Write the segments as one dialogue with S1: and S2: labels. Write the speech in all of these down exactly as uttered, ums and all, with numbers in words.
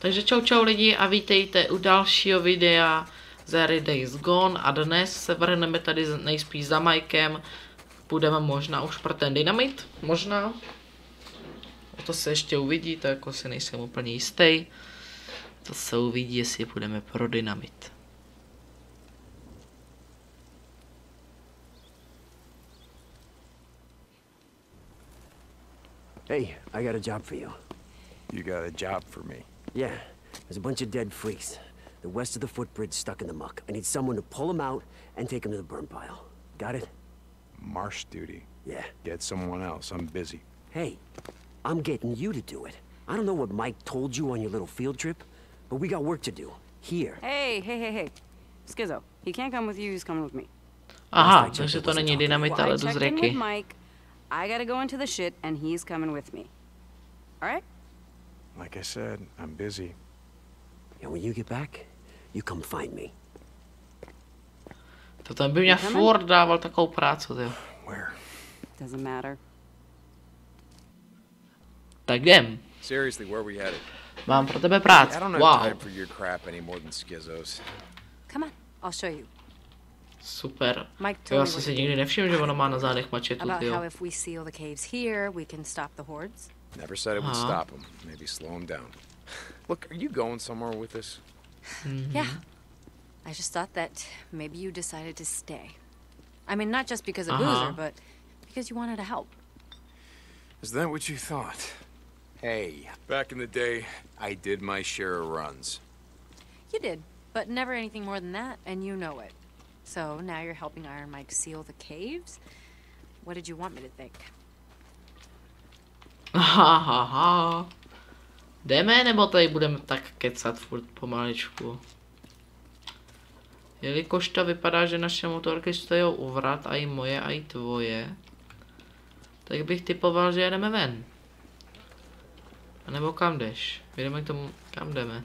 S1: Takže čau čau lidi a vítejte u dalšího videa z hry Days Gone a dnes se vrhneme tady nejspíš za Mikem. Půjdeme možná už pro ten dynamit, možná. O to se ještě uvidí, to jako si nejsem úplně jistý. To se uvidí, jestli půjdeme pro dynamit.
S2: Hey, I got a job for you.
S3: You got a job for me?
S2: Yeah, there's a bunch of dead freaks. The west of the footbridge stuck in the muck. I need someone to pull them out and take them to the burn pile. Got it?
S3: Marsh duty.
S2: Yeah.
S3: Get someone else. I'm busy.
S2: Hey, I'm getting you to do it. I don't know what Mike told you on your little field trip, but we got work to do. Here.
S4: Hey, hey, hey, hey. Skizzo, he can't come with you, he's coming with me.
S1: Aha, takže to není dynamit, ale jdu z
S4: I checked in with
S1: řeky.
S4: Mike. I gotta go into the shit, and he's coming with me. All right?
S3: Like I said, I'm busy.
S2: And when you get back, you come find me.
S1: To ten by mě furt dával takovou práci, jo.
S3: Where?
S4: Doesn't matter.
S1: Tak jdem.
S5: Seriously, where we headed?
S1: Mám pro tebe práci.
S5: I don't have
S1: Wow.
S5: time for your crap any more than Skizzo's.
S4: Come on, I'll show you.
S1: Super.
S4: Mike
S1: Já
S4: told me
S1: jsem
S4: what
S1: si
S4: to
S1: nikdy
S4: do.
S1: nevšiml, že ono má na zádech mačetu,
S4: About
S1: jo.
S4: how if we seal the caves here, we can stop the hordes.
S5: Never said it would
S1: Uh-huh.
S5: stop him. Maybe slow him down. Look, are you going somewhere with this?
S1: Mm-hmm.
S4: Yeah. I just thought that maybe you decided to stay. I mean, not just because of
S1: Uh-huh.
S4: Boozer, but because you wanted to help.
S5: Is that what you thought? Hey, back in the day, I did my share of runs.
S4: You did, but never anything more than that, and you know it. So now you're helping Iron Mike seal the caves? What did you want me to think?
S1: Ha, ha, ha. Jdeme, nebo tady budeme tak kecat furt pomaličku? Jelikož to vypadá, že naše motorky stojí u vrat, a i moje, a i tvoje, tak bych typoval, že jedeme ven. A nebo kam jdeš? Jdeme k tomu, kam jdeme?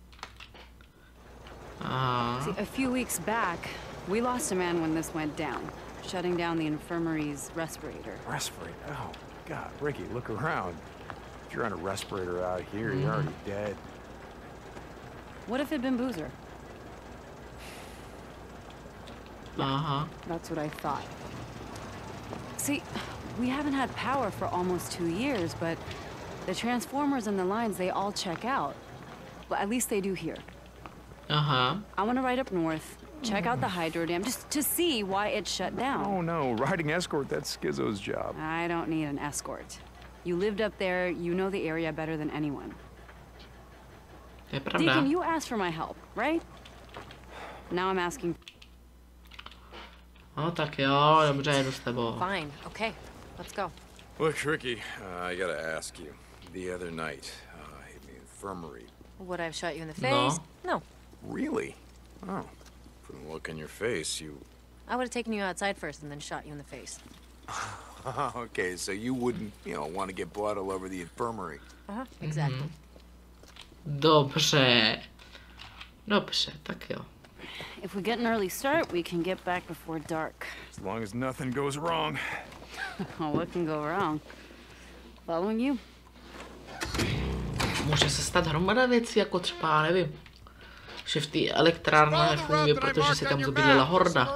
S1: Aha.
S4: See, a few weeks back, we lost a man when this went down, shutting down the infirmary's respirator.
S3: Respirator? Oh, God. Ricky, look around. If you're on a respirator out here, you're already dead.
S4: What if it'd been Boozer?
S1: Aha.
S4: That's what I thought. See, we haven't had power for almost two years, but the transformers and the lines, they all check out. Well, at least they do here.
S1: Aha.
S4: I want to ride up north, check out the hydro dam, just to see why it shut down.
S3: Oh, no. Riding escort, that's Skizzo's job.
S4: I don't need an escort. You lived up there, you know the area better than anyone.
S1: To je pravda.
S4: Deacon, you asked for my help, right? Now I'm asking.
S1: No tak jo, dobře, jedu s tebou.
S4: Fine, okay, let's go.
S5: Look, Ricky, uh, I gotta ask you. The other night, uh, in the infirmary.
S4: Would I have shot you in the
S1: No.
S4: face? No.
S5: Really? Oh. From the look in your face, you...
S4: I would have taken you outside first and then shot you in the face.
S5: Okay, so you wouldn't, you know, want to get blood all over the infirmary.
S4: Uh-huh, exactly.
S1: Dobře. Dobře, tak jo.
S4: If we get an early start, we can get back before dark.
S3: As long as nothing goes wrong.
S4: Oh, what can go wrong? Following you?
S1: Může se stát hromada věcí, jako třeba, nevím, že v té elektrárně nefunguje, protože si tam zbydlela horda.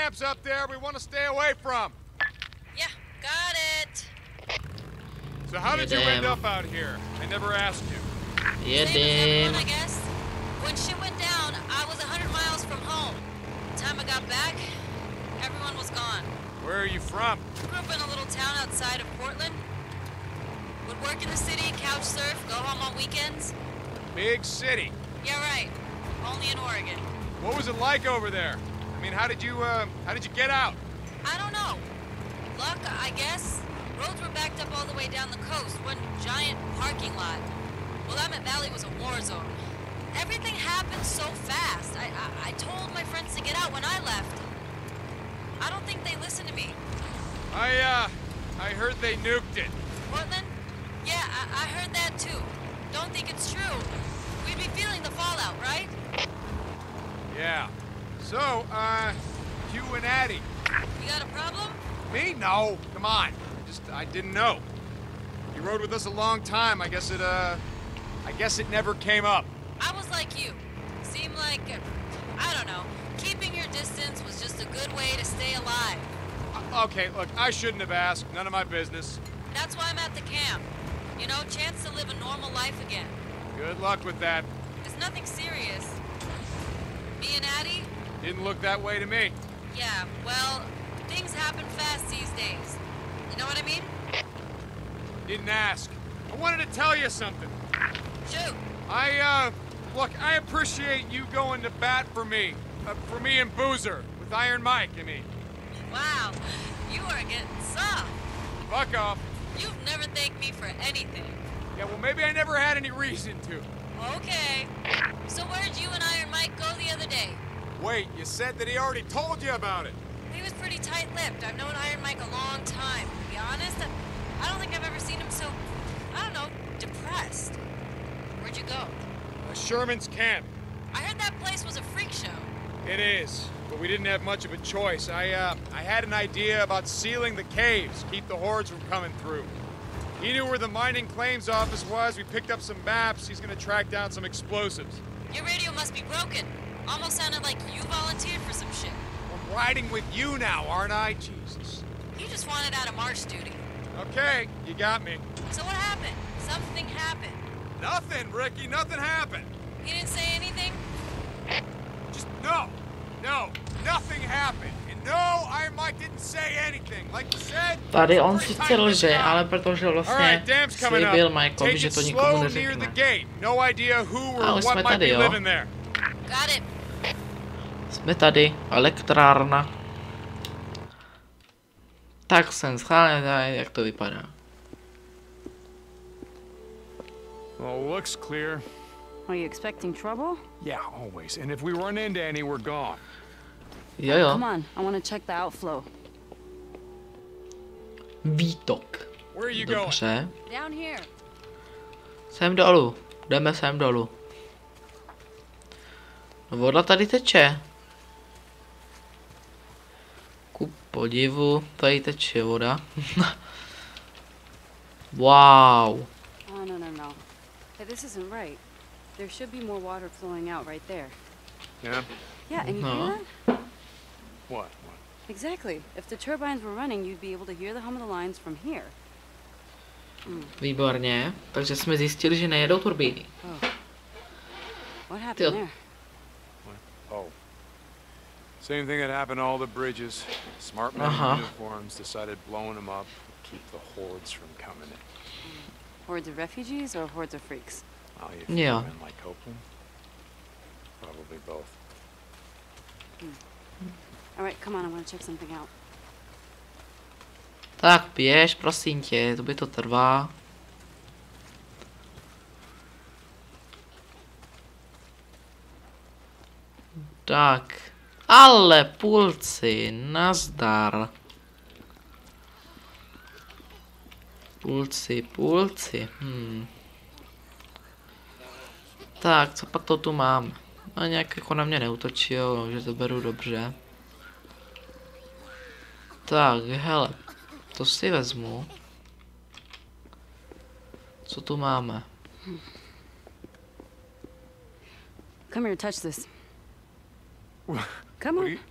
S4: Yeah, got it.
S6: So how did you end up out here? I never asked you.
S1: Jedem.
S4: I guess. When shit went down, I was a hundred miles from home. The time I got back, everyone was gone.
S6: Where are you from?
S4: Grew up in a little town outside of Portland. Would work in the city, couch surf, go home on weekends.
S6: Big city.
S4: Yeah, right. Only in Oregon.
S6: What was it like over there? I mean, how did you, uh, how did you get out?
S4: I don't know. Luck, I guess. Roads were backed up all the way down the coast. One giant parking lot. Willamette Valley was a war zone. Everything happened so fast. I, I I told my friends to get out when I left. I don't think they listened to me.
S6: I, uh, I heard they nuked it.
S4: Portland? Yeah, I, I heard that too. Don't think it's true. We'd be feeling the fallout, right?
S6: Yeah. So, uh, you and Addie.
S4: You got a problem?
S6: Me? No. Come on. I just, I didn't know. You rode with us a long time. I guess it, uh, I guess it never came up.
S4: I was like you. Seemed like, uh, I don't know, keeping your distance was just a good way to stay alive.
S6: Uh, okay, look, I shouldn't have asked. None of my business.
S4: That's why I'm at the camp. You know, chance to live a normal life again.
S6: Good luck with that.
S4: It's nothing serious. Me and Addie?
S6: Didn't look that way to me.
S4: Yeah, well, things happen fast these days. You know what I mean?
S6: Didn't ask. I wanted to tell you something.
S4: Shoot.
S6: I, uh, look, I appreciate you going to bat for me. Uh, for me and Boozer. With Iron Mike, I mean.
S4: Wow, you are getting soft.
S6: Fuck off.
S4: You've never thanked me for anything.
S6: Yeah, well, maybe I never had any reason to.
S4: Okay. So where'd you and Iron Mike go the other day?
S6: Wait, you said that he already told you about it.
S4: He was pretty tight-lipped. I've known Iron Mike a long time. To be honest, I, I don't think I've ever seen him so, I don't know, depressed. Where'd you go?
S6: Uh, Sherman's camp.
S4: I heard that place was a freak show.
S6: It is, but we didn't have much of a choice. I, uh, I had an idea about sealing the caves, keep the hordes from coming through. He knew where the mining claims office was. We picked up some maps. He's gonna track down some explosives.
S4: Your radio must be broken. Almost sounded like you volunteered for some shit.
S6: I'm riding with you now, aren't I? Jesus.
S4: You just wanted out of marsh duty.
S6: Okay, you got me.
S4: So what happened? Something happened.
S6: Nothing, Ricky. Nothing happened.
S4: He didn't say anything?
S6: Just no, no, nothing happened. And no, Iron Mike didn't say anything. Like you said.
S1: Tady on sice lže, ale protože vlastně slíbil Mikeovi, že to nikomu neřekne.
S6: No idea who or
S1: Ale
S6: what
S1: jsme
S6: might
S1: tady,
S6: be
S1: jo.
S6: living there.
S4: Got it.
S1: Jsme tady, elektrárna. Tak jsem schválně, jak to vypadá.
S3: Well, looks clear.
S7: Are you expecting trouble?
S3: Yeah, always. And if we run into any, we're gone.
S1: Jo jo.
S7: Come on, I want to check the outflow.
S1: Výtok.
S6: Where are you going?
S1: Dobře.
S7: Down here.
S1: Sem dolů. Jdeme sem dolů. No, voda tady teče. Ku podivu, tady teče voda. Wow.
S7: Oh, no, no, no. Hey, this isn't right. There should be more water flowing out right there.
S3: Yeah?
S7: Yeah, and you
S1: No.
S7: hear that?
S3: What? What?
S7: Exactly. If the turbines were running, you'd be able to hear the hum of the lines from here.
S1: Výborně. Takže jsme zjistili, že nejedou turbíny.
S7: Oh. What happened
S1: Tyjo.
S7: there?
S3: Oh. Same thing that happened to all the bridges. Smart men
S1: Uh-huh.
S3: in uniforms decided blowing them up would keep the hordes from coming in.
S7: Hordes of refugees or hordes of freaks?
S3: Oh, you think
S1: Yeah.
S3: men like Copeland? Probably both.
S7: All right, come on, I want to check something out.
S1: Tak běž, prosím tě, to by to trvá. Tak. Ale pulci, nazdar. Pulci, pulci, hm. Tak, co pak to tu mám? No nějak jako na mě neútočil, že to beru dobře. Tak, hele, to si vezmu. Co tu máme?
S7: Come here, touch this. Come
S3: What
S7: on.
S3: do you...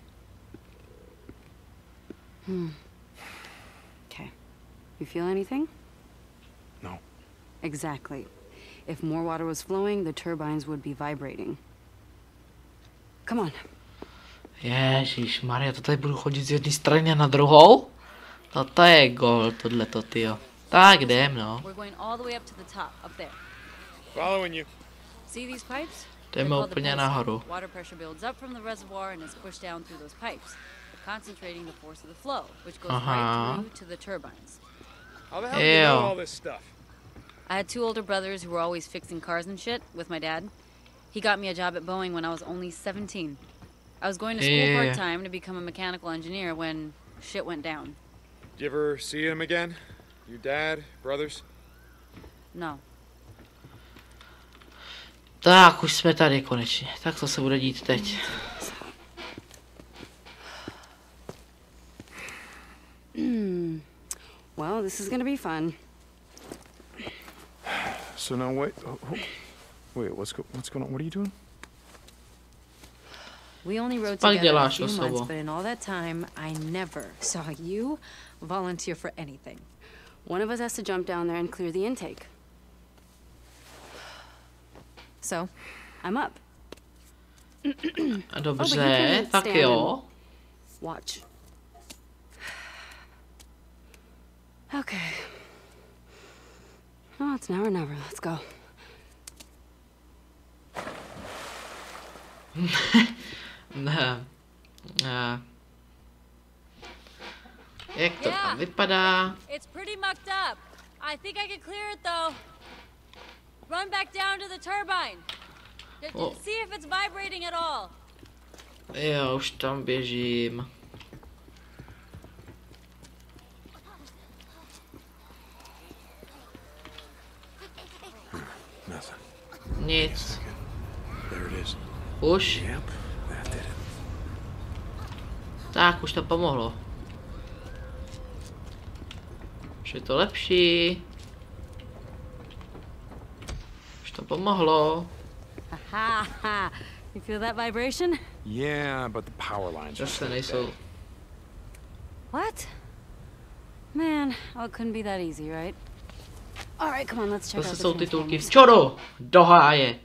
S7: Hmm. Okay. You feel anything?
S3: No.
S7: Exactly. If more water was flowing, the turbines would be vibrating. Come on.
S1: Ježišmarja, to tady budu chodit z jedné strany na druhou? No to je gol, tohleto, tyjo. Tak jdem, no.
S7: We're going all the way up to the top, up there.
S6: Following you.
S7: See these pipes?
S1: Jdeme úplně nahoru.
S7: Water pressure builds up from the reservoir and is pushed down through those pipes, concentrating the force of the flow, which goes
S1: Uh-huh.
S7: right through to the turbines.
S6: How the hell do you know
S1: Ew.
S6: all this stuff?
S7: I had two older brothers who were always fixing cars and shit with my dad. He got me a job at Boeing when I was only seventeen. I was going to school
S1: Yeah.
S7: part-time to become a mechanical engineer when shit went down.
S6: Did you ever see him again? Your dad, brothers?
S7: No.
S1: Tak, už jsme tady konečně. Tak co se bude dít teď?
S7: Well, this is gonna be fun.
S3: So now wait. Who, Wait, what's go what's going on? What are you doing?
S8: We only rode
S1: Pak
S8: together a
S1: děláš
S8: few
S1: to
S8: months,
S1: slovo.
S8: but in all that time, I never saw you volunteer for anything.
S9: One of us has to jump down there and clear the intake.
S8: So,
S9: I'm up.
S1: Dobře, tak jo.
S9: Watch. Okay. Oh, it's now or never. Let's go.
S1: Ne. Ne. Jak to tam vypadá?
S4: It's pretty mucked up. I think I can clear it though. Run back down to the turbine. D-
S1: Oh.
S4: See if it's vibrating at all.
S1: Jo, už tam běžím.
S3: Nothing.
S1: Nic.
S3: There it is.
S1: Už?
S3: Yep, that did it.
S1: Tak, už to pomohlo. Už je to lepší. Už to pomohlo.
S7: Ha ha! You feel that vibration?
S3: Yeah, but the power lines are
S1: Zase
S3: still
S1: nejsou.
S3: dead.
S7: What? Man, oh, it couldn't be that easy, right?
S9: All right, come on, let's check
S1: Zase
S9: out the
S1: jsou titulky
S9: transformers.
S1: včoru. Do háje.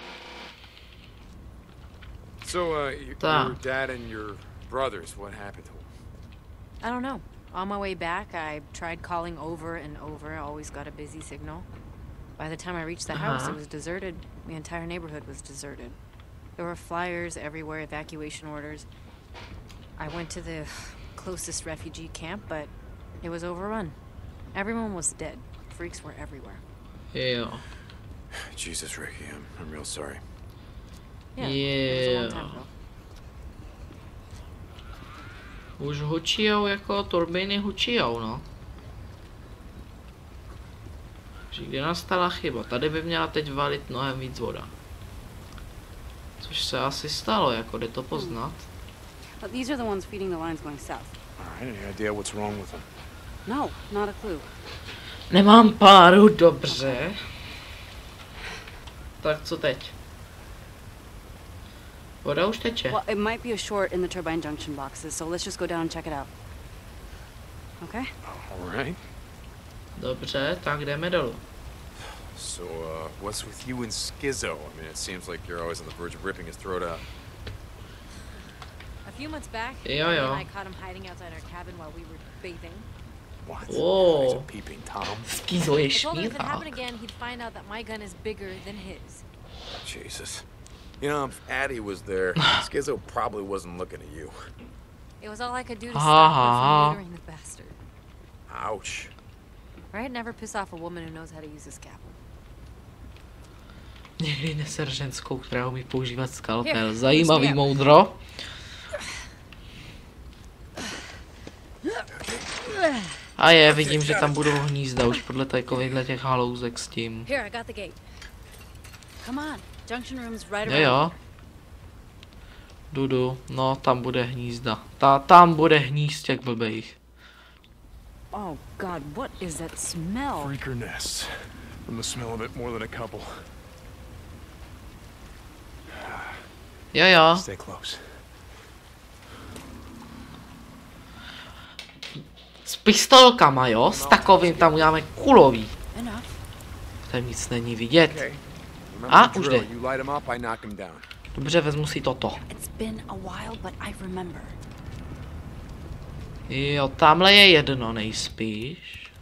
S5: So, uh, y-
S1: Ta.
S5: your dad and your brothers, what happened to them?
S8: I don't know. On my way back, I tried calling over and over. I always got a busy signal. By the time I reached the house,
S1: Uh-huh.
S8: it was deserted. The entire neighborhood was deserted. There were flyers everywhere, evacuation orders. I went to the closest refugee camp, but it was overrun. Everyone was dead. Freaks were everywhere.
S1: Jo.
S5: Jesus, Ricky, I'm, I'm real sorry.
S8: Yeah, it was a long
S1: Yeah.
S8: time ago.
S1: Už hučijou jako turbíny hučijou, no. Takže kde nastala chyba? Tady by měla teď valit mnohem víc voda. Což se asi stalo, jako jde to poznat.
S9: But these are the ones feeding the lines going south.
S3: All right, any idea what's wrong with them?
S9: No, not a clue.
S1: Nemám páru, dobře. Tak co teď? Voda už teče.
S9: Well, it might be a short in the turbine junction boxes, so let's just go down and check it out. Okay?
S3: All right.
S1: Dobře, tak jdeme dolů.
S5: So, uh, what's with you and Skizzo? I mean, it seems like you're always on the verge of ripping his throat out.
S8: A few months back,
S1: Yeah,
S8: Ellie
S1: yeah.
S8: and I caught him hiding outside our cabin while we were bathing.
S3: What?
S1: Whoa.
S3: He's a peeping Tom.
S1: Skizo je
S8: I told him if it happened
S1: šmírák.
S8: again, he'd find out that my gun is bigger than his.
S5: Jesus. You know, if Addie was there, Skizzo probably wasn't looking at you.
S8: It was all I could do to
S1: Ha,
S8: stop
S1: ha,
S8: her
S1: ha.
S8: from neutering the bastard.
S5: Ouch.
S8: Right? Never piss off a woman who knows how to use a scalpel.
S1: Někdy neser ženskou, která umí používat skalpel.
S8: Here,
S1: Zajímavý
S8: snap.
S1: moudro. A je, vidím, že tam budou hnízda už podle takovýchhle těch halouzek s tím.
S8: Here, I got the gate.
S7: Come on. Junction room's right
S1: Jo
S7: around.
S1: jo. Dudu, no tam bude hnízda. Ta, tam bude hnízd blbejch.
S8: Oh God, what is that smell?
S3: Freaker nests. From the smell of it, more than a couple.
S1: Jo jo.
S3: Stay close.
S1: S pistolkama, jo? S takovým tam uděláme kulový.
S8: Enough.
S1: Tam nic není vidět.
S5: Okay.
S1: Ah,
S5: Remember the
S1: už
S5: drill.
S1: jde.
S5: You light him up, I knock him down.
S1: Dobře, vezmu si toto.
S9: It's been a while, but I remember.
S1: Jo, tamhle je jedno nejspíš.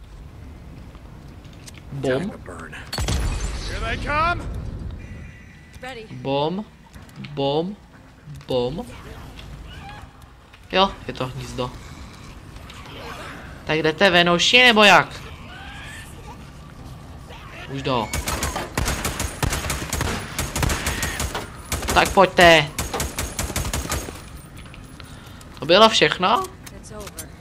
S1: Bom,
S5: Time to burn.
S6: Here they come!
S8: Ready.
S1: bom, bom, bom. Jo, je to hnízdo. Tak jdete venouši nebo jak? Už do. Tak pojďte. To bylo všechno?
S8: It's over.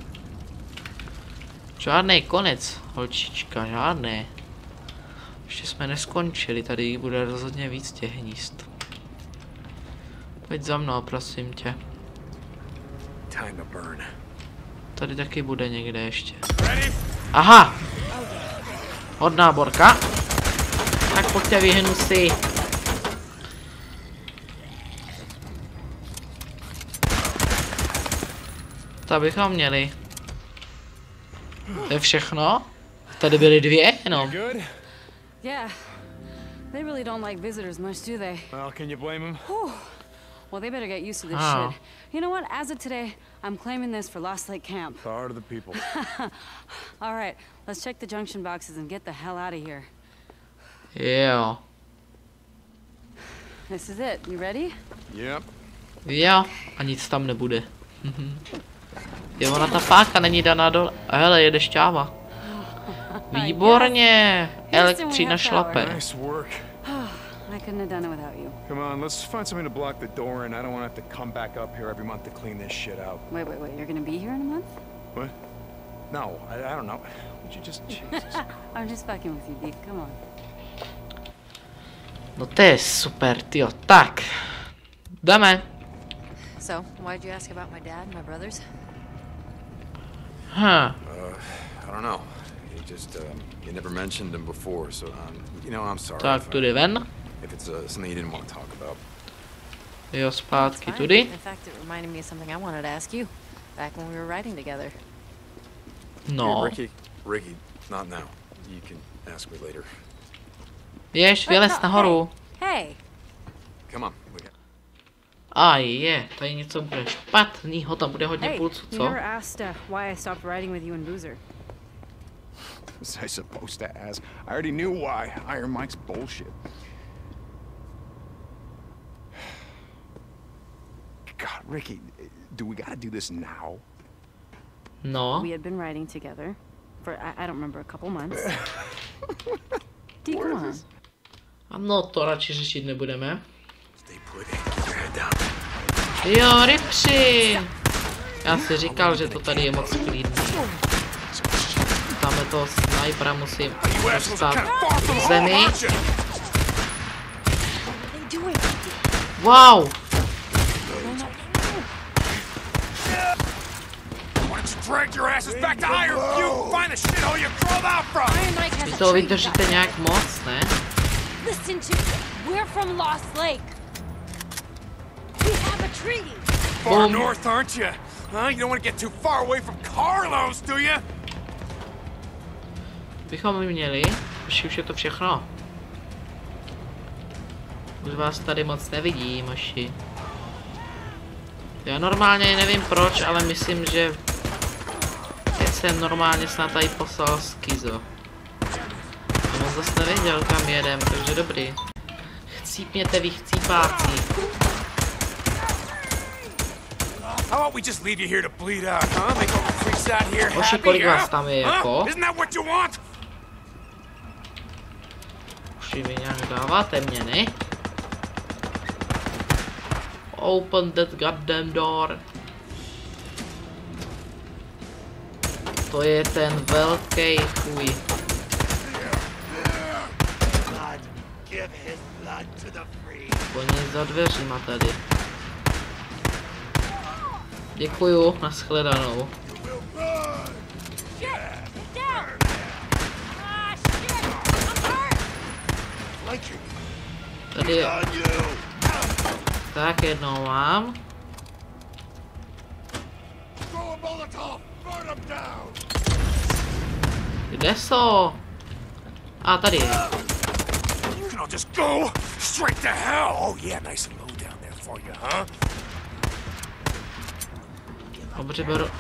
S1: Žádný konec, holčička, žádný. Ještě jsme neskončili, tady bude rozhodně víc těch hnízd. Pojď za mnou, prosím tě.
S5: Time to burn.
S1: Tady taky bude někde ještě.
S6: Ready?
S1: Aha! Hodná borka. Tak pojďte, vyhnu si. To bychom měli. To je všechno? Tady byly dvě jenom.
S9: Yeah. They really don't like visitors much, do they?
S3: Well, can you blame him?
S9: Whew. Well, they better get used to this
S1: Oh.
S9: shit. You know what? As of today, I'm claiming this for Lost Lake Camp.
S3: Power to the people.
S9: All right, let's check the junction boxes and get the hell out of here.
S1: Jo.
S9: This is it. You ready?
S3: Yep.
S1: Jo. A nic tam nebude. Jo, ona ta páka není daná dole. Hele, jede šťáva. Výborně. Elektřina šlape.
S3: Nice work.
S9: I couldn't have done it without you.
S3: Come on, let's find something to block the door, and I don't want to have to come back up here every month to clean this shit out.
S9: Wait, wait, wait. You're gonna be here in a month?
S3: What? No, I, I don't know. Would you just... Jesus.
S9: I'm just fucking with you, Deke. Come on.
S1: No to je super, tyjo. Tak. Jdeme.
S8: So, why'd you ask about my dad and my brothers?
S1: Huh.
S5: Uh, I don't know. You just, um, you never mentioned them before, so, um, you know, I'm sorry.
S1: Tak,
S5: if,
S1: tudy ven.
S5: if it's uh, something you didn't want to talk about.
S1: Jo, zpátky
S8: It's fine.
S1: tudy.
S8: In fact, it reminded me of something I wanted to ask you back when we were riding together.
S1: No.
S5: Here, Ricky, Ricky, not now. You can ask me later.
S1: Jež, vylez nahoru.
S8: Hey,
S5: Come on. We got...
S1: A je, tady něco bude špatnýho, tam bude hodně
S9: Hey,
S1: pulců,
S9: you
S1: co?
S9: never asked uh, why I stopped riding with you and Boozer.
S3: Was I supposed to ask? I already knew why. Iron Mike's bullshit. God, Ricky, do we gotta do this now?
S1: No.
S9: We had been riding together for, I, I don't remember, a couple months. Deke, come on.
S1: Ano, to radši řešit nebudeme.
S5: Stay put. Keep your head down.
S1: Jo, rypři! Já si říkal, že to tady je moc klidný. Tam je toho snajpera, musím dostat k zemi. Wow!
S6: Drag your asses back to Iron Butte. Find the shithole you crawled out from.
S1: Vy to vydržíte nějak moc, ne?
S4: Listen to me. We're from Lost Lake. We have a treaty.
S6: Far
S1: Boom.
S6: north, aren't you? Huh? You don't want to get too far away from Carlos, do you?
S1: Bychom měli, už už je to všechno. Už vás tady moc nevidím, oši. Já normálně nevím proč, ale myslím, že teď jsem normálně snad tady poslal skizo. Já moc zase nevěděl, kam jedem, takže dobrý. Chcípněte vy chcípáci.
S6: How about we just leave you here to bleed out, huh? Make all the freaks out here
S1: Oši,
S6: happy,
S1: kolik vás
S6: huh?
S1: tam je, jako?
S6: Huh? Isn't that what you want?
S1: Oši, vy nějak dáváte mě, ne? Open that goddamn door. To je ten velký chuj. Oni za dveřima tady. Děkuju, nashledanou. Tady je... Tak jednou mám. Kde jsou? A tady je.
S6: You can all just go straight to hell. Oh yeah, nice and low down there for you, huh?
S1: Dobře, beru.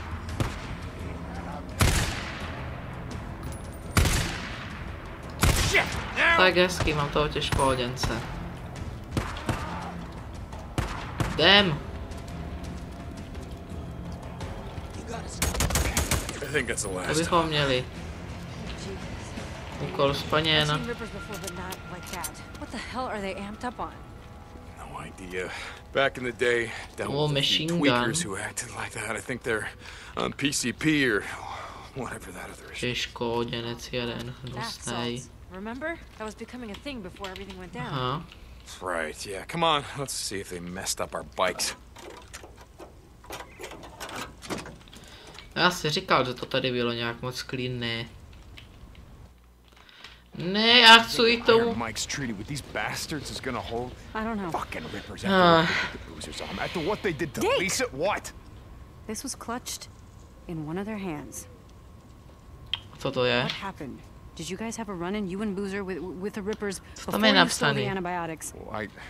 S6: Shit! Now.
S1: Tak hezký, mám toho těžkohoděnce. Jdem.
S5: I think that's the
S1: To
S5: last.
S1: bychom měli. Úkol splněn.
S8: I've seen rippers before, but not like that. What the hell are they amped up on?
S5: No idea. Back in the day, dealt
S1: Oh,
S5: with a few
S1: machine
S5: tweakers
S1: gun.
S5: who acted like that. I think they're on P C P or whatever that other is.
S1: Těžkohoděnec jeden,
S8: That
S1: hnusnej.
S8: salt. Remember? That was becoming a thing before everything went down.
S1: Aha.
S5: Right, yeah. Come on, let's see if they messed up our bikes.
S1: Já si říkal, že to tady bylo nějak moc klidné. Ne, já chci jít tomu.
S3: Mike's treaty with these bastards is gonna hold.
S9: I don't know.
S3: Fucking rippers after what they did to Boozer's arm. After what they did to
S9: Dick!
S3: Lisa, what?
S9: This was clutched in one of their hands.
S1: Co to je?
S9: What happened? Did you guys have a run-in, you and Boozer, with with the Rippers
S1: Co tam
S9: before
S1: je
S9: you stole the
S1: napsaný?
S9: antibiotics?
S3: Well, I...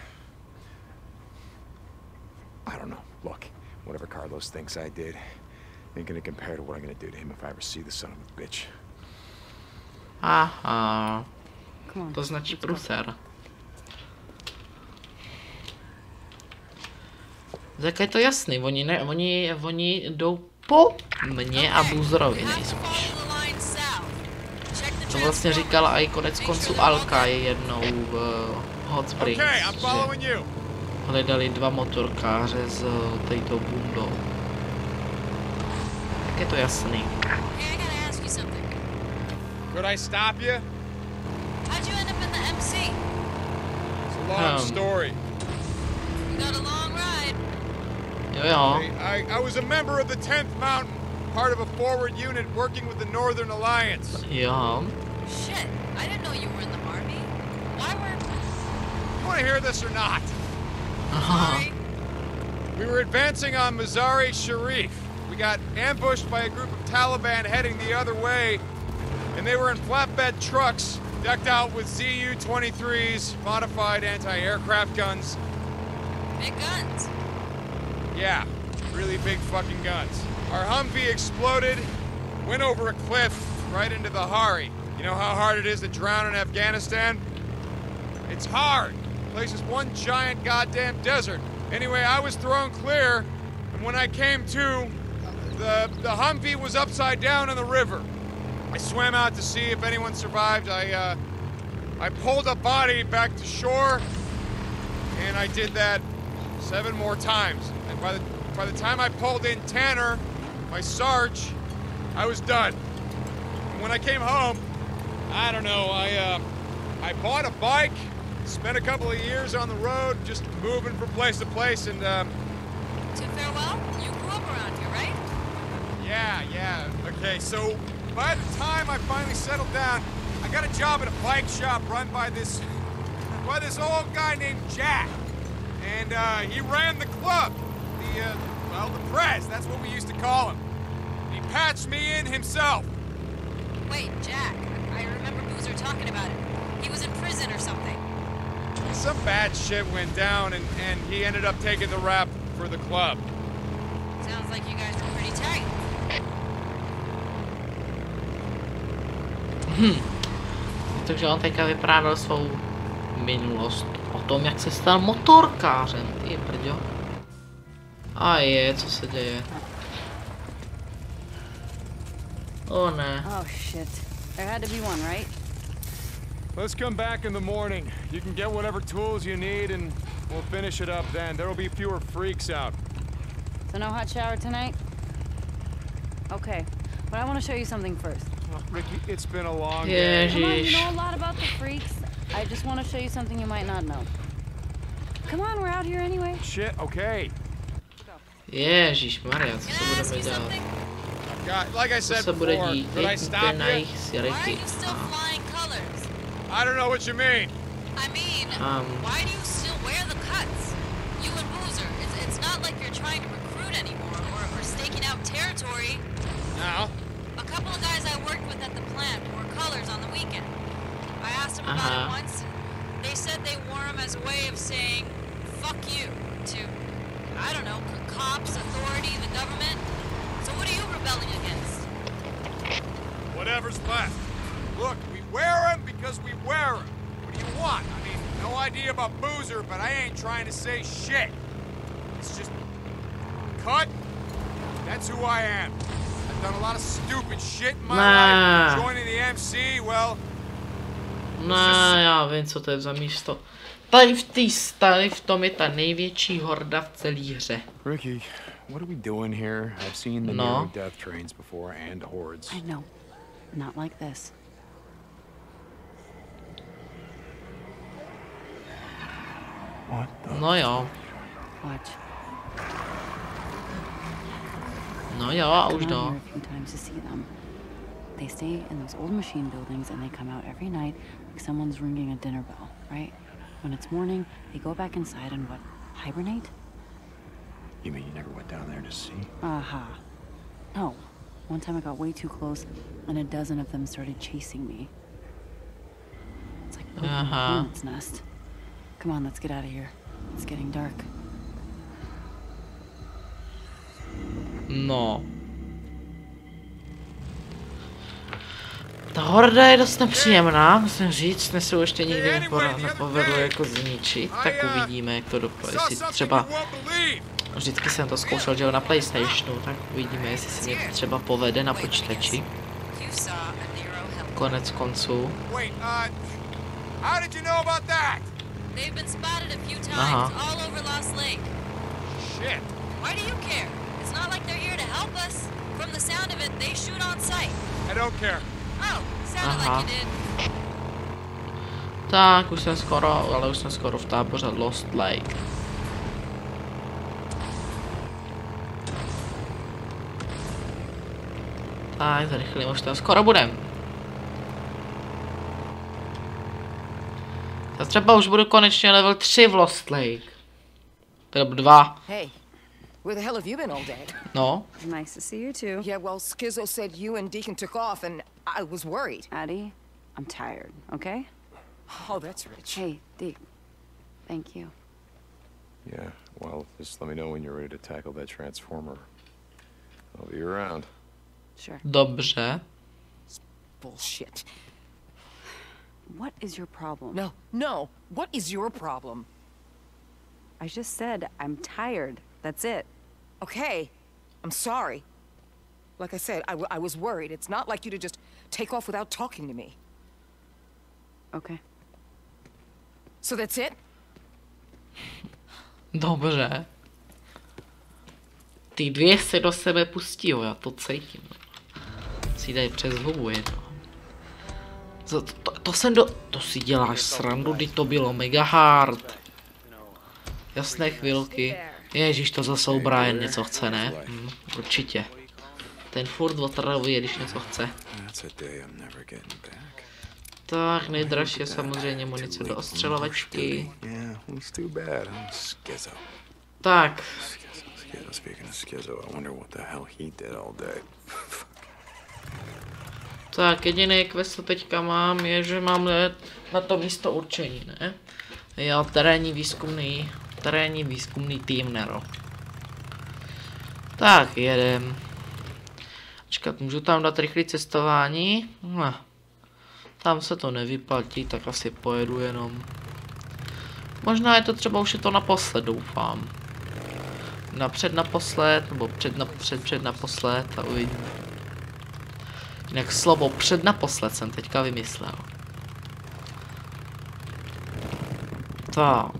S3: I don't know. Look, whatever Carlos thinks I did ain't gonna compare to what I'm gonna do to him if I ever see the son of a bitch.
S1: Aha.
S9: Come on.
S1: To značí pruser. Tak je to jasný, oni, ne, oni, oni jdou po mně a Boozerovi nejspíš. To vlastně říkala i konec konců Alka jednou v Hot Springs, že hledali dva motorkáře s této bundou. Tak je to jasný.
S6: Could I stop you?
S4: How'd you end up in the M C?
S6: It's a long
S1: Um.
S6: story.
S4: You got a long ride.
S1: Jo jo.
S6: Hey, I, I was a member of the tenth Mountain, part of a forward unit working with the Northern Alliance.
S1: Jo.
S4: Shit, I didn't know you were in the Army. Why were...
S6: You want to hear this or not?
S1: Aha.
S4: Sorry.
S6: We were advancing on Mazar-e Sharif. We got ambushed by a group of Taliban heading the other way, and they were in flatbed trucks, decked out with Z U twenty-threes, modified anti-aircraft guns.
S4: Big guns.
S6: Yeah, really big fucking guns. Our Humvee exploded, went over a cliff right into the Hari. You know how hard it is to drown in Afghanistan? It's hard. The place is one giant goddamn desert. Anyway, I was thrown clear, and when I came to, the, the Humvee was upside down in the river. I swam out to see if anyone survived. I, uh, I pulled a body back to shore, and I did that seven more times. And by the, by the time I pulled in Tanner, my Sarge, I was done. And when I came home, I don't know, I, uh, I bought a bike, spent a couple of years on the road, just moving from place to place, and, um...
S4: To farewell? You grew up around here, right?
S6: Yeah, yeah, okay, so by the time I finally settled down, I got a job at a bike shop run by this, by this old guy named Jack. And, uh, he ran the club, the, uh, well, the press, that's what we used to call him. He patched me in himself.
S4: Wait, Jack. I remember Boozer talking about it. He was in prison or something.
S6: Some bad shit went down, and, and he ended up taking the rap for the club.
S4: Sounds like you guys were pretty tight.
S1: Hm. Takže on teďka vyprávěl svou minulost o tom, jak se stal motorkářem. Ty brďo. A je, co se děje? Oh ne.
S9: Oh shit. There had to be one, right?
S3: Let's come back in the morning. You can get whatever tools you need, and we'll finish it up then. There'll be fewer freaks out.
S9: So no hot shower tonight? Okay. But I want to show you something first.
S3: Oh, Ricky, it's been a long
S1: Yeah,
S3: day.
S9: Come on, you
S1: Jeez.
S9: know a lot about the freaks. I just want to show you something you might not know. Come on, we're out here anyway.
S3: Shit, okay.
S1: Ježišmarja, co
S4: Can
S1: se
S4: I ask
S1: budeme
S4: you
S1: dělat?
S4: something?
S6: God, like I
S1: Co
S6: said
S1: se bude
S6: before,
S1: dít?
S6: could I
S1: Teď
S6: stop
S1: na
S6: you?
S1: jejich
S4: Why are
S1: sirky.
S4: you still flying colors?
S6: I don't know what you mean.
S4: I mean,
S1: Um.
S4: why do you still wear the cuts? You and Boozer, it's, it's not like you're trying to recruit anymore or, or staking out territory.
S6: Now,
S4: A couple of guys I worked with at the plant wore colors on the weekend. I asked them about
S1: Uh-huh.
S4: it once. They said they wore them as a way of saying, fuck you, to, I don't know, c- cops, authority, the government. So what are you rebelling against?
S6: whatever's left. Look, we wear them because we wear them. What do you want? I mean, no idea about Boozer, but I ain't trying to say shit. It's just... cut. That's who I am. I've done a lot of stupid shit in my
S1: Nah.
S6: life. Joining the M C, well...
S1: No, já vím, co to je za místo. Tady v té tady v tom je ta největší horda v celé hře.
S3: Ricky, what are we doing here? I've seen the
S1: No.
S3: near death trains before and hordes.
S9: I know. Not like this.
S3: What the?
S1: No jo,
S9: Watch.
S1: no jo a už
S9: Come out
S1: no.
S9: here a few times to see them. They stay in those old machine buildings and they come out every night like someone's ringing a dinner bell, right? When it's morning, they go back inside and what, hibernate?
S5: You mean you never went down there to see?
S9: Aha. Uh-huh. No. One time I got way too close and a dozen of them started chasing me. It's like poking a hornet's nest. Come on, let's get out of here. It's getting dark.
S1: No. Ta horda je dost nepříjemná, musím říct, dnes se ještě nikdy nepovedlo jako zničit, tak uvidíme, jak to dopadne. Jestli třeba, vždycky jsem to zkoušel, že jo, na PlayStationu, tak uvidíme, jestli se mě to třeba povede na počítači. Konec konců. Aha. Aha. Tak, už jsem skoro, ale už jsem skoro v táboře Lost Lake. Tak, zrychlím, už tam skoro budem. Já třeba už budu konečně level tři v Lost Lake. Teda dva.
S10: Hey, where the hell have you been all day?
S1: No.
S9: Nice to see you too.
S10: Yeah, well, Skizzo said you and Deacon took off and I was worried.
S9: Addie, I'm tired, okay?
S10: Oh, that's rich.
S9: Hey, Deke. Thank you.
S5: Yeah, well, just let me know when you're ready to tackle that transformer. I'll be around.
S9: Sure.
S1: Dobře.
S10: Bullshit.
S9: What is your problem?
S10: No, no. What is your problem?
S9: I just said I'm tired. That's it.
S10: Okay. I'm sorry. Like I said, I, w I was worried. It's not like you to just take off without talking to me.
S9: Okay.
S10: So that's it?
S1: Dobře. Ty dvě se do sebe pustí, jo, já to cítím. Si dají přes hubu jedno. To, to, to jsem do... To si děláš srandu, kdy to bylo mega hard. Jasné chvilky. Ježíš, to zase u Brian něco chce, ne? Hm, určitě. Ten furt otravuje, když něco chce. Tak, nejdražší je samozřejmě munice do ostřelovačky. Tak. Tak, jediný quest, co teďka mám, je, že mám let na to místo určení, ne? Jo, terénní výzkumný, terénní výzkumný tým, Nero. Tak, jedem. Počkat, můžu tam dát rychlé cestování? Ne. Tam se to nevyplatí, tak asi pojedu jenom. Možná je to třeba už je to naposled, doufám. Napřed naposled, nebo před, na, před, před naposled a uvidíme. Jinak slovo před naposled jsem teďka vymyslel. Tak.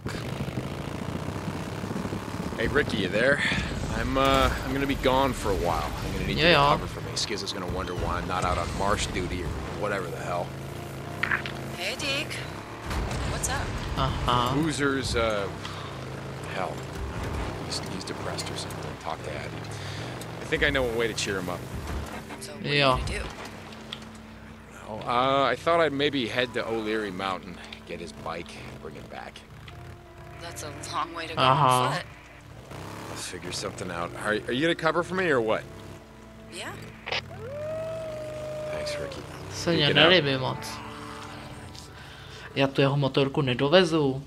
S5: Hey Ricky, you there? I'm uh I'm gonna be gone for a while. I'm gonna need you to cover for me. Skizzo's gonna wonder why I'm not out on marsh duty or whatever the hell.
S4: Hey Deke. What's up?
S1: Uh-huh.
S5: Boozer's uh hell. He's, he's depressed or something. Talk to Addie. I think I know a way to cheer him up.
S4: So what
S1: yeah.
S4: are you gonna do?
S5: No, uh, I thought I'd maybe head to O'Leary Mountain, get his bike, bring it back.
S4: That's a long way to go
S1: uh-huh.
S4: on foot.
S5: Let's figure something out. Are, are you gonna cover for me or what?
S4: Yeah.
S5: Thanks, Ricky.
S1: Se mě nelíbí moc. Já tu jeho motorku nedovezu.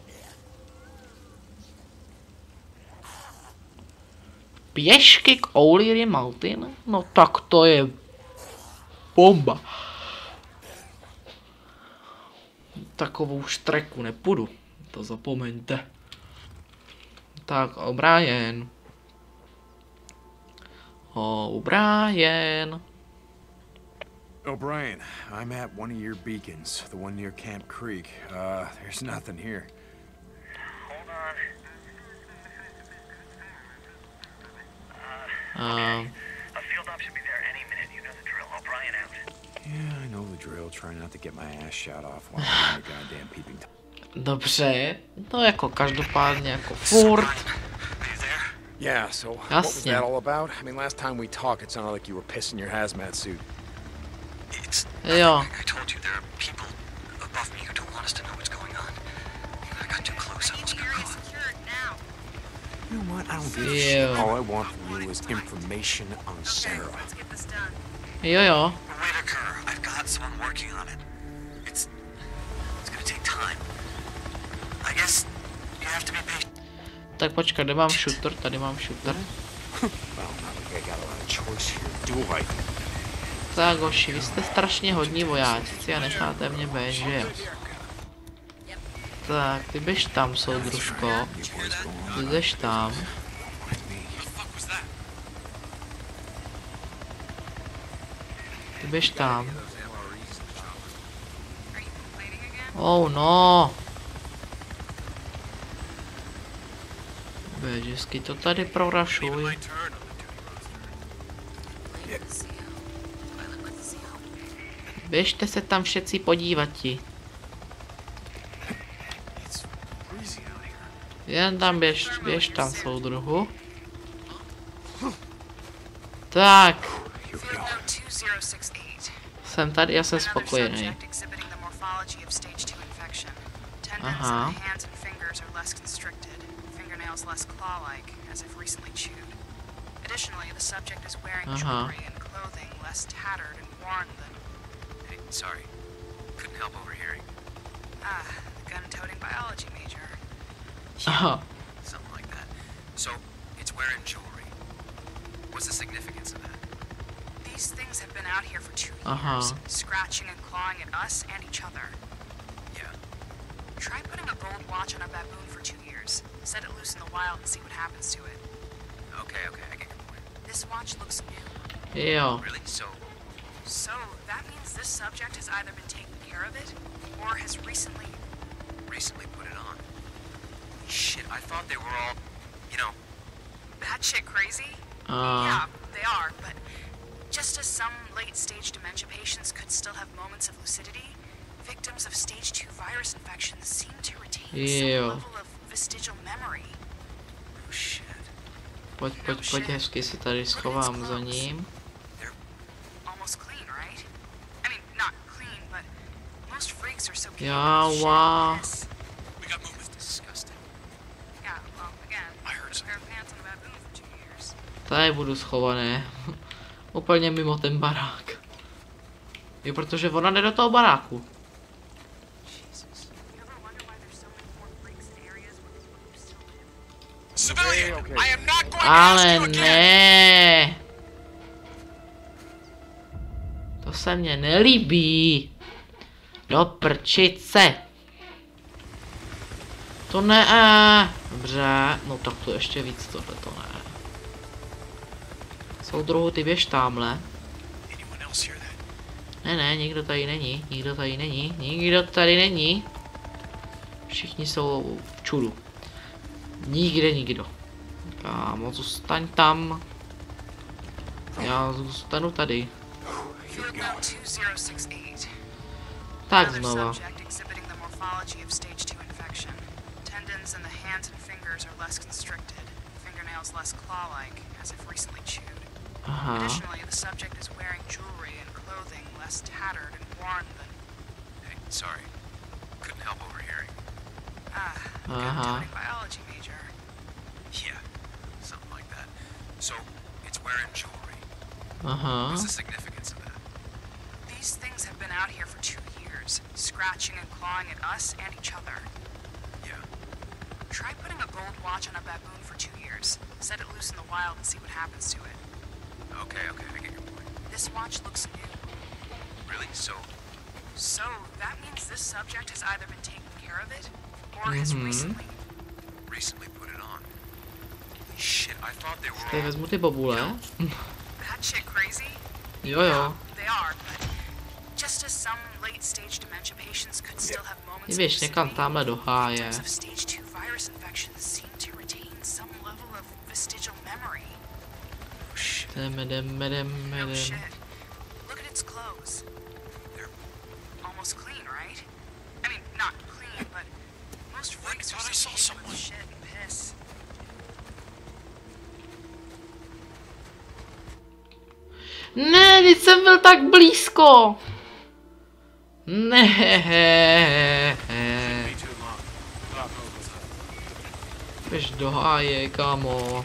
S1: Pěšky k O'Leary Mountain? No tak to je bomba. Takovou štreku nepůjdu. To zapomeňte. Tak, O'Brien. O'Brien.
S11: O'Brien, I'm at one of your beacons, the one near Camp Creek. Uh, there's nothing here.
S12: Hold on.
S1: Um.
S12: A field op should be there any minute. You know the drill. O'Brien out.
S11: Yeah, I know the drill. Try not to get my ass shot off while I'm in the goddamn peeping Tom.
S1: Dobře, no jako každopádně jako furt.
S5: Yeah, so what was that all about? I mean, last time we talked, it sounded like you were pissing your hazmat suit.
S12: It
S1: Jo.
S11: You know what? I don't give a
S1: Ew.
S11: shit. All I want from you is information on Sarah.
S1: Jo, jo.
S12: Whitaker, I've got someone working on it. It's it's gonna take time. I guess you have to be patient.
S1: Tak počkat, kde mám shooter? Tady mám shooter. Tak hoši, vy jste strašně hodní vojáci a necháte mě být, že jo? Tak, ty běž tam, soudružko. Ty jdeš tam. Ty běž tam. Oh no. Bežisky to tady prorašuj. Běžte se tam všetci podívati. Jen tam běž, běž tam, soudruhu. Tak. Jsem tady, já jsem spokojený. Aha. Aha.
S12: Sorry, couldn't help overhearing. Ah, the gun-toting biology major.
S1: Aha.
S12: Something like that. So, it's wearing jewelry. What's the significance of that? These things have been out here for two years,
S1: Aha.
S12: scratching and clawing at us and each other. Yeah. Try putting a gold watch on a baboon for two years. Set it loose in the wild and see what happens to it. Okay, okay, I get your point. This watch looks new.
S1: Jo.
S12: Really? So... So, that means this subject has either been taking care of it, or has recently... Recently put it on. Shit, I thought they were all, you know... Batshit crazy?
S1: Uh.
S12: Yeah, they are, but... Just as some late-stage dementia patients could still have moments of lucidity, victims of stage two virus infections seem to retain
S1: Ew.
S12: some level of vestigial memory. Oh shit.
S1: Pojď, pojď, pojď, hezky si tady schovám za ním. Já, wow. Tady budu schovaný. Úplně mimo ten barák. Jo, protože ona jde do toho baráku. Ale ne. To se mně nelíbí. Do prčice. To ne. Dobře, no tak to ještě víc tohle to ne. Soudruhu, ty běž tamhle. Ne, ne, nikdo tady není, nikdo tady není, nikdo tady není. Všichni jsou v čudu. Nikde nikdo. Kámo, zůstaň tam. Já zůstanu tady. Tak znova. Aha. Aha. Aha.
S12: These things have been out here for two years, scratching and clawing at us and each other. Yeah. Try putting a gold watch on a baboon for two years. Set it loose in the wild and see what happens to it. Okay, okay, I get your point. This watch looks new. Really? So? So, that means this subject has either been taking care of it, or has
S1: Mhm.
S12: recently... Recently put it on. Shit, I thought they were
S1: Tady vezmu ty bobule.
S12: that shit crazy?
S1: Jo, jo.
S12: They are, but just as some late stage dementia patients could still have moments
S1: Ty běž někam tamhle do háje.
S12: of stage two virus infections seem to retain some level of vestigial memory.
S1: Jdeme, jdeme, jdeme,
S12: No
S1: jdeme.
S12: shit. Look at its clothes. They're almost clean, right? I mean, not clean, but most freaks are so clean with shit and piss.
S1: Ne, teď jsem byl tak blízko. Ne. Běž do háje, kámo.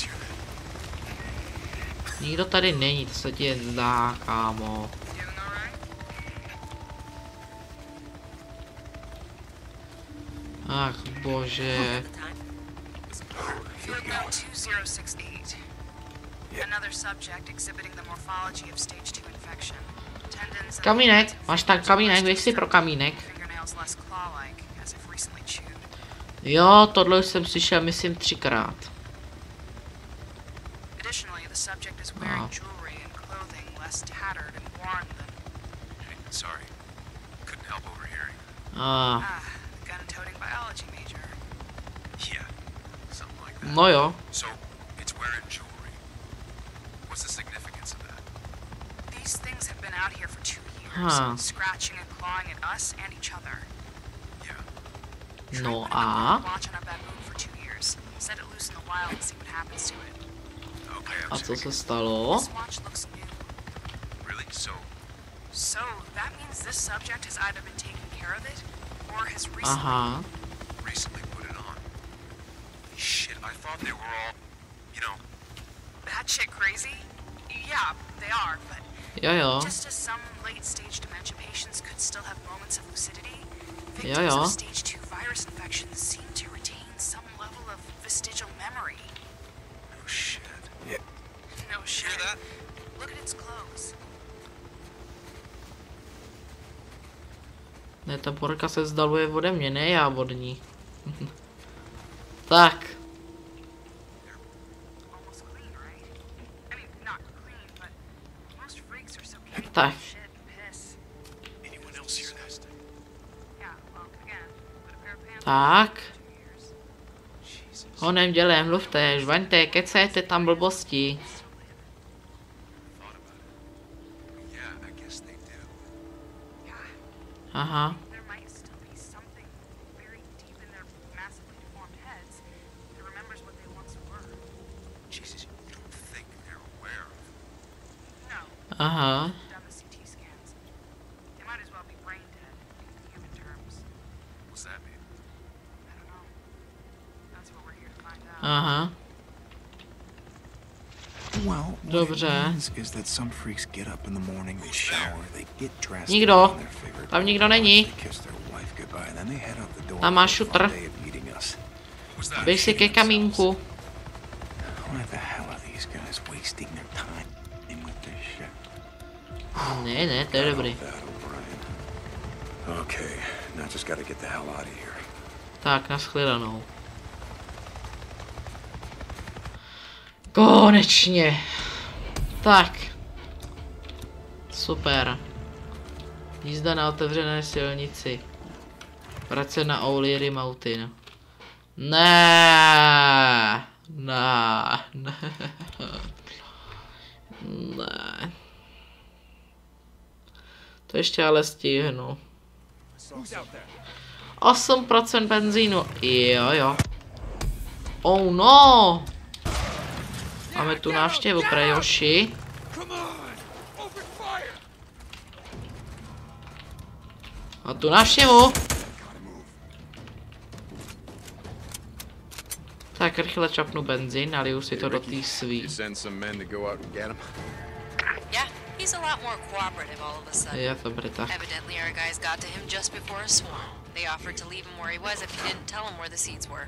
S1: Nikdo tady není, to se ti jen zdá, kámo. Ach bože. Kamínek, máš tak kamínek, běž si pro kamínek. Jo, tohle už jsem slyšel, myslím, třikrát. No. Ah. No jo. Huh. No a? A co se stalo? Aha. Jo jo. Jo jo. Ne, ta porka se vzdaluje ode mě, ne já od ní. Tak. Tak. Tak. Honem dělem, mluvte, žvaňte, kecejte tam blbosti. Aha. Aha. Aha. Dobře. Nikdo. Tam nikdo není. Tam máš šutr. Běž si ke kamínku. Ne, ne, to je dobrý. Tak, nashledanou. Konečně. Tak. Super. Jízda na otevřené silnici. Vrať se na O'Leary Mountain. Ne. Ne. Ne. Ne. To ještě ale stihnu. osm procent benzínu. Jo, jo. Oh no. Máme tu návštěvu, prejoši. A tu návštěvu. Tak rychle čapnu benzín, naliju si to do té svý.
S4: He's a lot more cooperative all of a sudden.
S1: Je to tak.
S4: Evidently our guys got to him just before a swarm. They offered to leave him where he was if he didn't tell him where the seats were.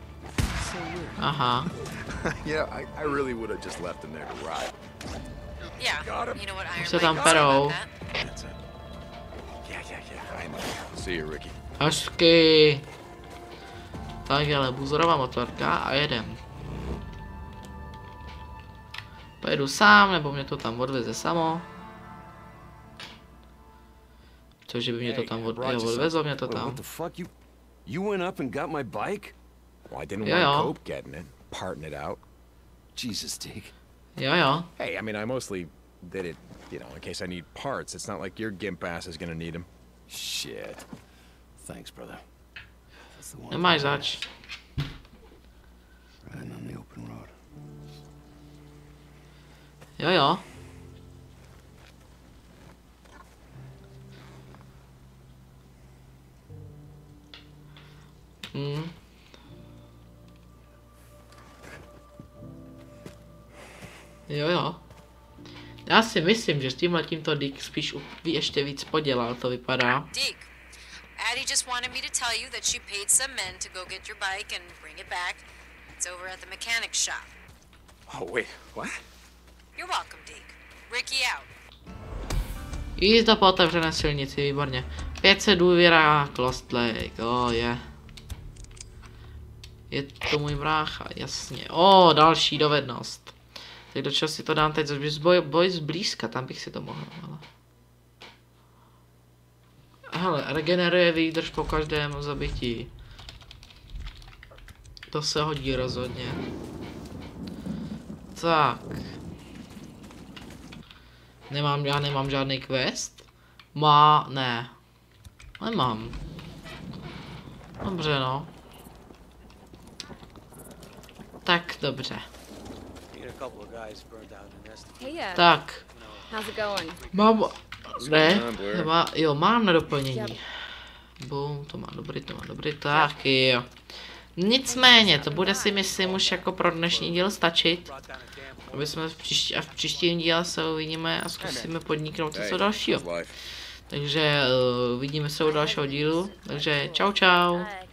S1: Aha.
S5: Yeah, I, I really would have just left him there to ride.
S4: Yeah, you know what Iron
S1: Se tam perou.
S5: Yeah, yeah, yeah, I know. See you, Ricky.
S1: Hezky. Tak ale buzorová motorka a jedem. Pojedu sám, nebo mě to tam odveze samo. Cože by mě to tam od... Jo, odvezlo mě to tam.
S2: You went up and got my bike?
S5: Well, I didn't want Cope getting it, parting it out.
S2: Jesus, Deke.
S1: Jo, jo.
S5: Hey, I mean, I mostly did it, you know, in case I need parts. It's not like your gimp ass is gonna need them.
S2: Shit. Thanks, brother.
S1: Nemáš zač.
S2: Riding on the open road.
S1: Jo, jo. Hmm. Jo, jo. Já si myslím, že s tímhletím to Dick spíš ještě víc podělal, to vypadá.
S4: Dick, Addie just wanted me to tell you that she paid some men to go get your bike and bring it back. It's over at the mechanic's shop.
S5: Oh, wait, what?
S4: You're welcome, Dick. Ricky out.
S1: Jízda po otevřené silnici, výborně. pět set důvěra, Lost Lake, oh je. Je to můj brácha, jasně. O, další dovednost. Tak do čeho si to dám teď, z boj, boj zblízka, tam bych si to mohl, ale... Hele, regeneruje výdrž po každém zabití. To se hodí rozhodně. Tak. Nemám, já nemám žádný quest? Má, ne. Nemám. Dobře, no. Tak, dobře. Tak. Mám, ne, má, jo, mám na doplnění. Boom, to má dobrý, to má dobrý, tak jo. Nicméně, to bude si myslím už jako pro dnešní díl stačit. Aby jsme v příští, a v příštím díle se uvidíme a zkusíme podniknout něco dalšího. Takže uh, vidíme se u dalšího dílu, takže čau čau.